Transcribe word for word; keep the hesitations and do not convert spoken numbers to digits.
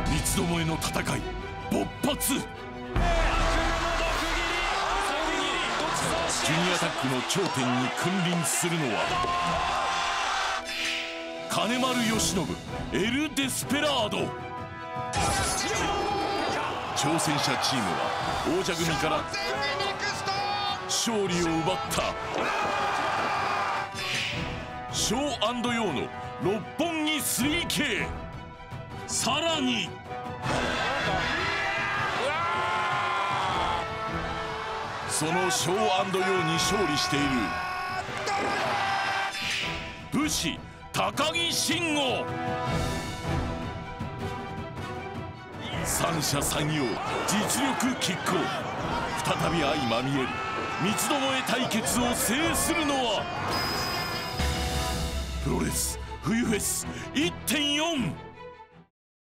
三つどもえの戦い勃発。ジュニアタッグの頂点に君臨するのは金丸義信エル・デスペラード。挑戦者チームは王者組から勝利を奪ったショー&ヨーの六本木 スリーケー。 さらにそのショー&ヨーに勝利している武士高木慎吾。三者三様実力拮抗。再び相まみえる三つどもえ対決を制するのはプロレス冬フェス いってんよん。